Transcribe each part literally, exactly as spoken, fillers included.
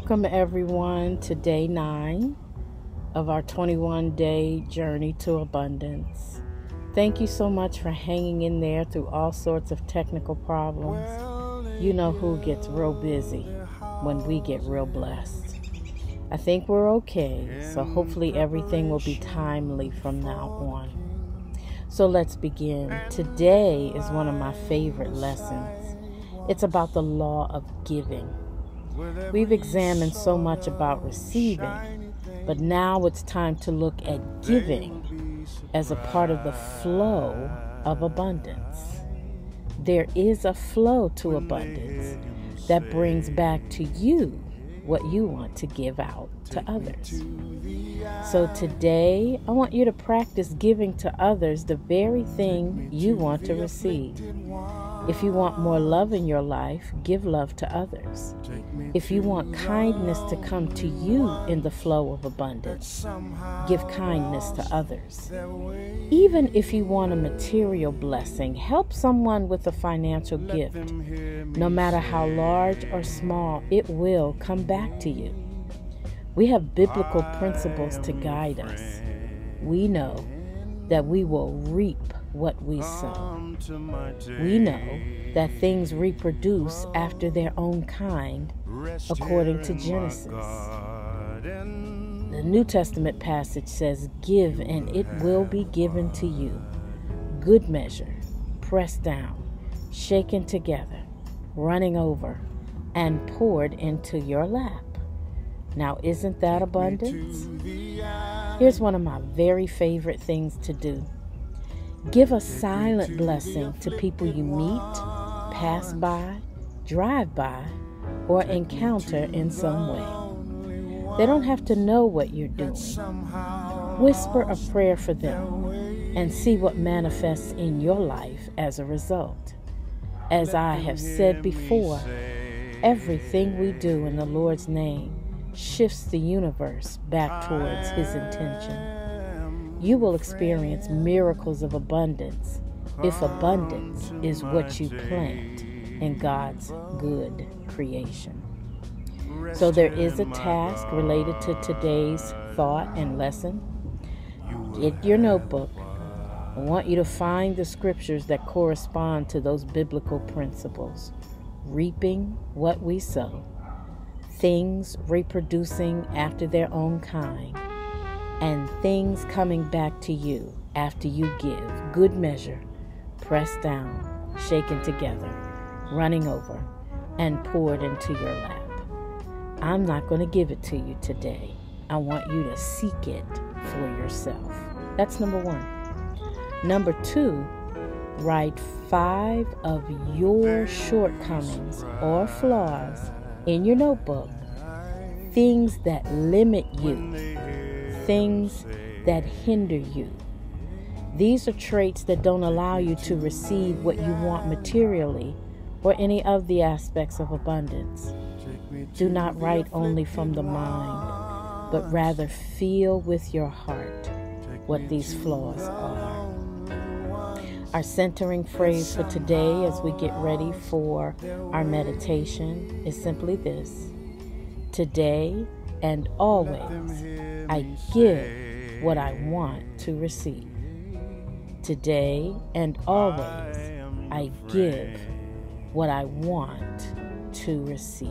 Welcome everyone to day nine of our twenty-one day journey to abundance. Thank you so much for hanging in there through all sorts of technical problems. You know who gets real busy when we get real blessed. I think we're okay, so hopefully everything will be timely from now on. So let's begin. Today is one of my favorite lessons. It's about the law of giving. We've examined so much about receiving, but now it's time to look at giving as a part of the flow of abundance. There is a flow to abundance that brings back to you what you want to give out to others. So today, I want you to practice giving to others the very thing you want to receive. If you want more love in your life, give love to others. If you want kindness to come to you in the flow of abundance, give kindness to others. Even if you want a material blessing, help someone with a financial gift. No matter how large or small, it will come back to you. We have biblical principles to guide us. We know that we will reap what we sow. We know that things reproduce after their own kind, according to Genesis. The New Testament passage says, "Give, and it will be given to you. Good measure, pressed down, shaken together, running over, and poured into your lap." Now, isn't that abundance? Here's one of my very favorite things to do. Give a silent blessing to people you meet, pass by, drive by, or encounter in some way. They don't have to know what you're doing. Whisper a prayer for them and see what manifests in your life as a result. As I have said before, everything we do in the Lord's name shifts the universe back towards His intention. You will experience miracles of abundance if abundance is what you plant in God's good creation. So there is a task related to today's thought and lesson. Get your notebook. I want you to find the scriptures that correspond to those biblical principles. Reaping what we sow. Things reproducing after their own kind. And things coming back to you after you give. Good measure, pressed down, shaken together, running over, and poured into your lap. I'm not going to give it to you today. I want you to seek it for yourself. That's number one. Number two, write five of your shortcomings or flaws in your notebook. Things that limit you. Things that hinder you. These are traits that don't allow you to receive what you want materially or any of the aspects of abundance. Do not write only from the mind, but rather feel with your heart what these flaws are. Our centering phrase for today as we get ready for our meditation is simply this: today and always, I give what I want to receive. Today and always, I give what I want to receive.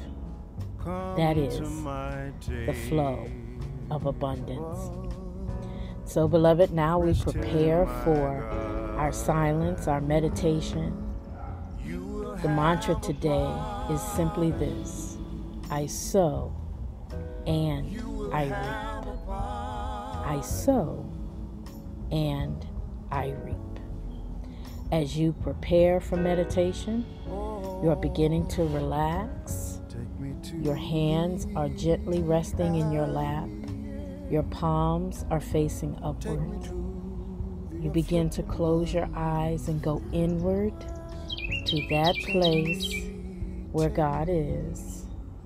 That is the flow of abundance. So, beloved, now we prepare for our silence, our meditation. The mantra today is simply this: I sow and I reap. I sow and I reap. As you prepare for meditation, you are beginning to relax. Your hands are gently resting in your lap. Your palms are facing upward. You begin to close your eyes and go inward to that place where God is.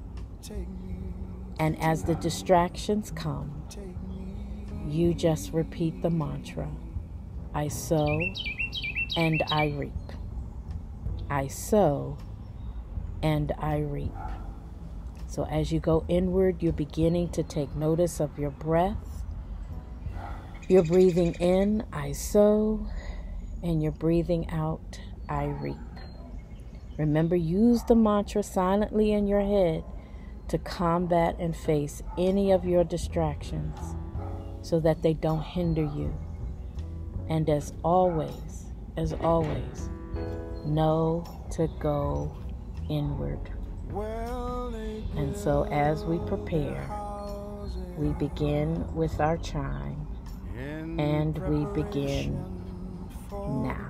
And as the distractions come, you just repeat the mantra: I sow and I reap. I sow and I reap. So as you go inward, you're beginning to take notice of your breath. You're breathing in, I sow, and you're breathing out, I reap. Remember, use the mantra silently in your head to combat and face any of your distractions so that they don't hinder you. And as always, as always, know to go inward. And so as we prepare, we begin with our chime, and we begin now.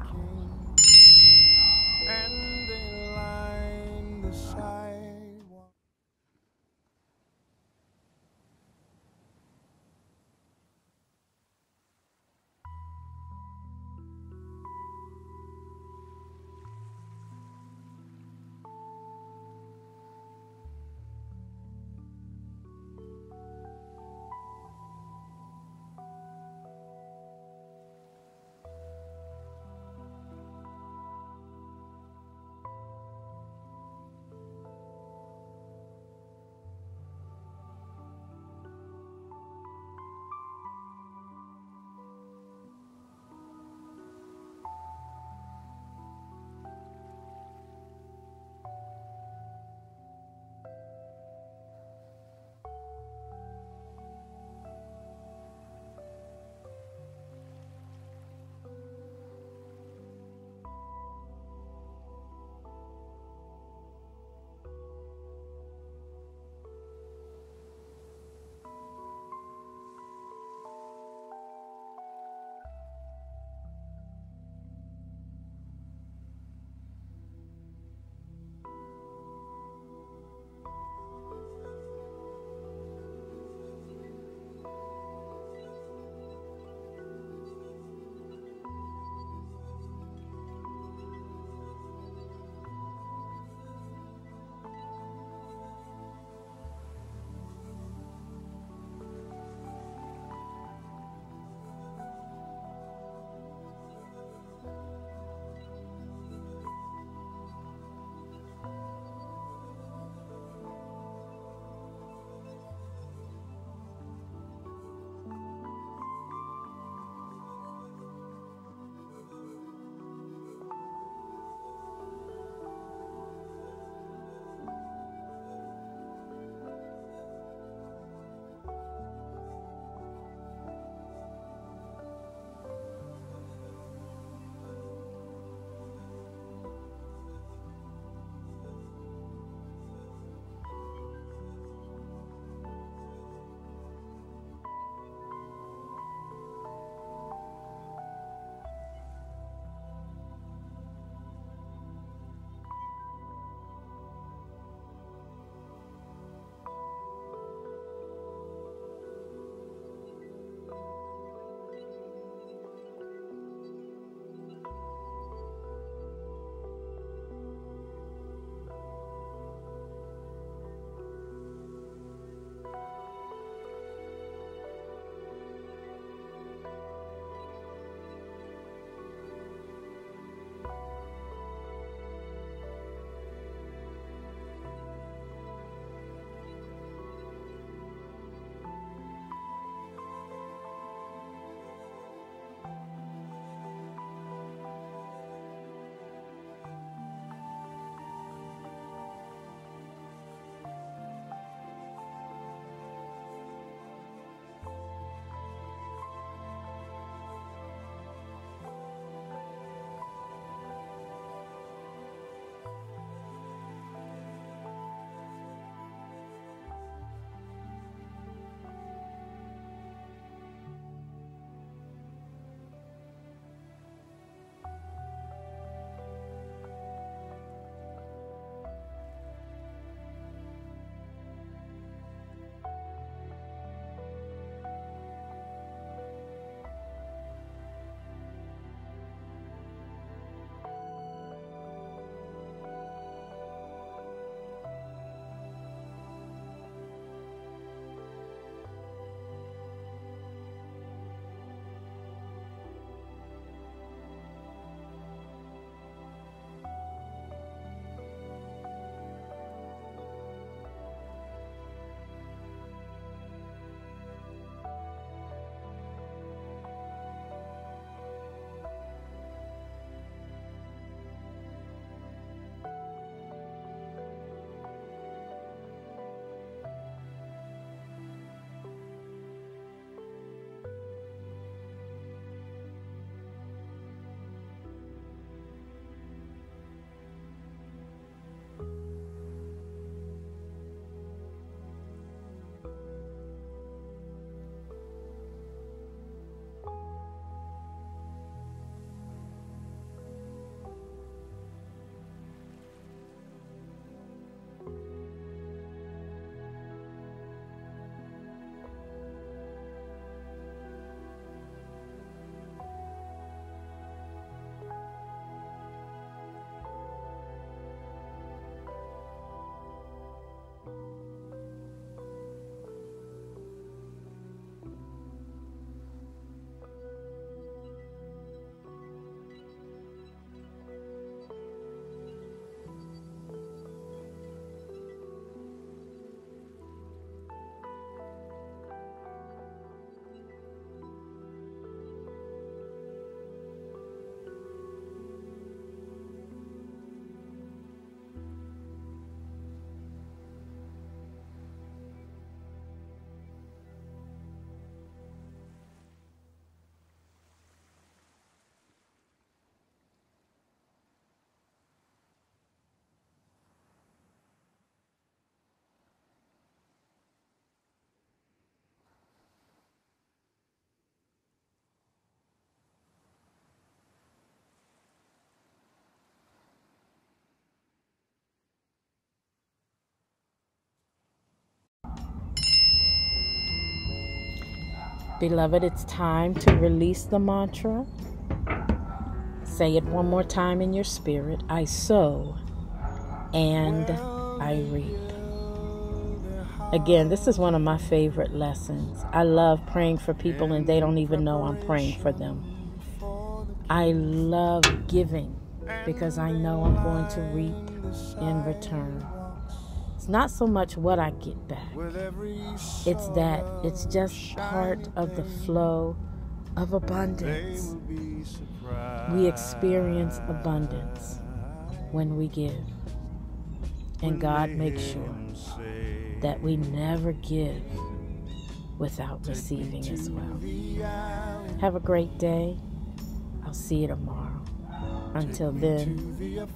Beloved, it's time to release the mantra. Say it one more time in your spirit. I sow and I reap. Again, this is one of my favorite lessons. I love praying for people and they don't even know I'm praying for them. I love giving because I know I'm going to reap in return. It's not so much what I get back. It's that it's just part of the flow of abundance. We experience abundance when we give. And God makes sure that we never give without receiving as well. Have a great day. I'll see you tomorrow. Until then,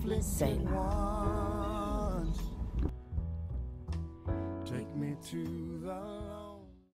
Selah. Take me to the